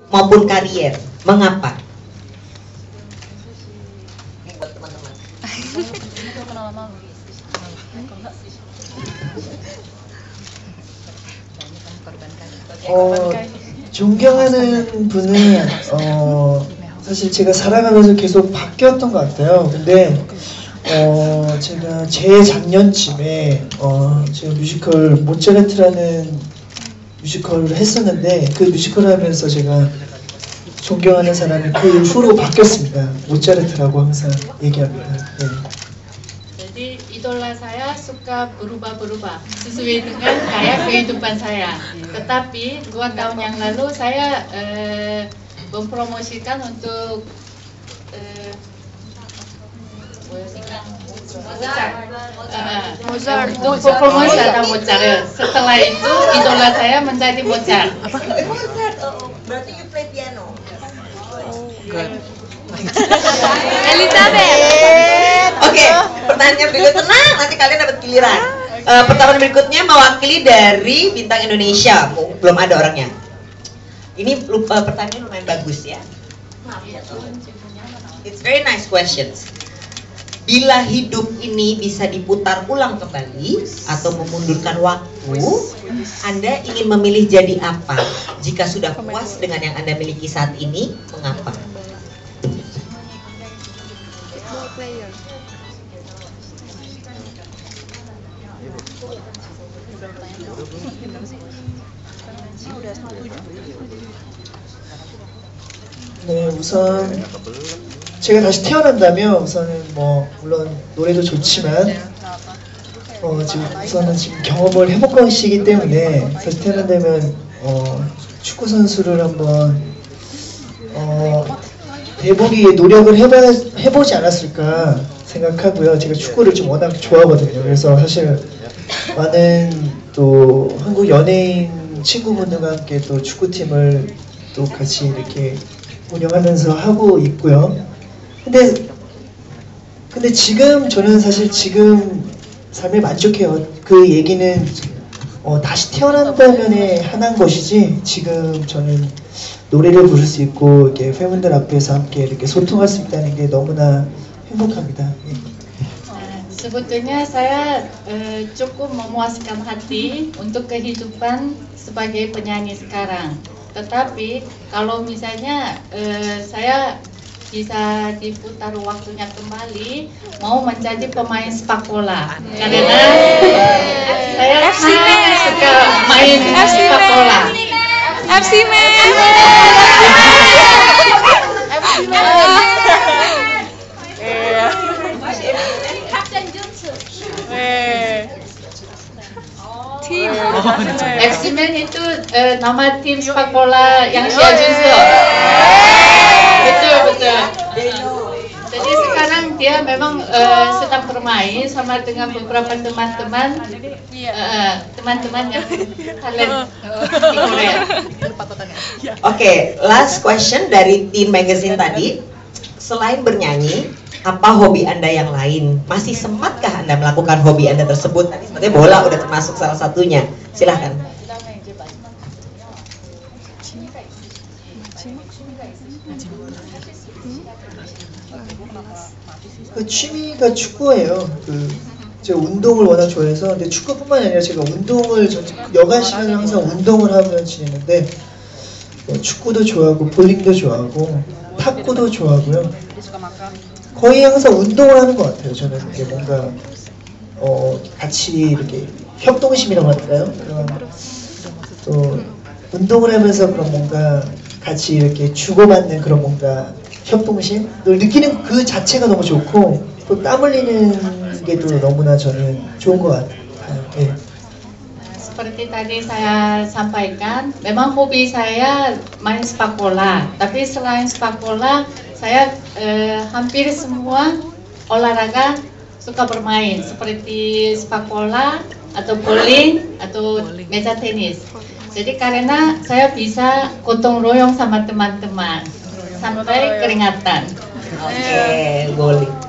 maupun karier. Mengapa? Ini buat teman-teman. 존경하는 분은 사실 제가 살아가면서 계속 바뀌었던 것 같아요. 근데 제가 재작년쯤에 제가 뮤지컬 모차르트라는 뮤지컬을 했었는데 그 뮤지컬을 하면서 제가 존경하는 사람이 그 후로 바뀌었습니다. 모차르트라고 항상 얘기합니다. 네. Jadi idola saya suka berubah-berubah sesuai dengan gaya kehidupan saya. Tetapi 2 tahun yang lalu saya mempromosikan untuk Mozart. Untuk promosi ada Mozart. Setelah itu idola saya menjadi Mozart. Mozart, berarti you play piano. Elizabeth. Oke, pertanyaan berikut tenang, nanti kalian dapat giliran. Pertanyaan berikutnya mewakili dari bintang Indonesia, belum ada orangnya. Ini pertanyaan lumayan bagus ya. It's very nice questions. Bila hidup ini bisa diputar ulang kembali atau memundurkan waktu, Anda ingin memilih jadi apa? Jika sudah puas dengan yang Anda miliki saat ini, mengapa? 네, 우선 제가 다시 태어난다면 우선은 뭐 물론 노래도 좋지만 지금 우선은 지금 경험을 해볼 것이기 때문에 다시 태어난다면 축구 선수를 한번 돼보기 노력을 해보지 않았을까 생각하고요. 제가 축구를 좀 워낙 좋아하거든요. 그래서 사실 많은 또 한국 연예인 친구분들과 함께 또 축구팀을 또 같이 이렇게 운영하면서 하고 있고요. 근데 지금 저는 사실 지금 삶에 만족해요. 그 얘기는 다시 태어난다면에 한한 것이지 지금 저는 노래를 부를 수 있고 이렇게 팬분들 앞에서 함께 이렇게 소통할 수 있다는 게 너무나 행복합니다. 예. Sebetulnya saya cukup memuaskan hati untuk kehidupan sebagai penyanyi sekarang. Tetapi kalau misalnya saya bisa diputar waktunya kembali, mau menjadi pemain sepak bola. Karena saya suka main sepak bola. FC Man. Tim. FC-Man itu nama tim sepak bola yang Sia Junso. Betul. Jadi sekarang dia memang sedang bermain sama dengan beberapa teman-teman yang talent di Korea. Oke, last question dari Teen Magazine tadi. Selain bernyanyi, apa hobi Anda yang lain? Masih sempatkah Anda melakukan hobi Anda tersebut? Tadi sepertinya bola udah termasuk salah satunya. Silahkan. 취미가 축구예요. 제가 운동을 워낙 좋아해서 근데 축구뿐만 아니라 제가 운동을 여간 시간에 항상 운동을 하며 지내는데 축구도 좋아하고 볼링도 좋아하고 탁구도 좋아하고요. 거의 항상 운동을 하는 것 같아요. 저는 이게 뭔가 같이 이렇게 협동심이라고 할까요? 그런 또 운동을 하면서 그런 뭔가 같이 이렇게 주고받는 그런 뭔가 협동심? 늘 느끼는 그 자체가 너무 좋고 또 땀 흘리는 게 또 너무나 저는 좋은 것 같아요. 네. Seperti tadi saya sampaikan, memang hobi saya main sepak bola. Tapi selain sepak bola, saya hampir semua olahraga suka bermain, seperti sepak bola atau bowling atau meja tenis. Jadi karena saya bisa gotong royong sama teman-teman sampai keringatan. Oke, bowling.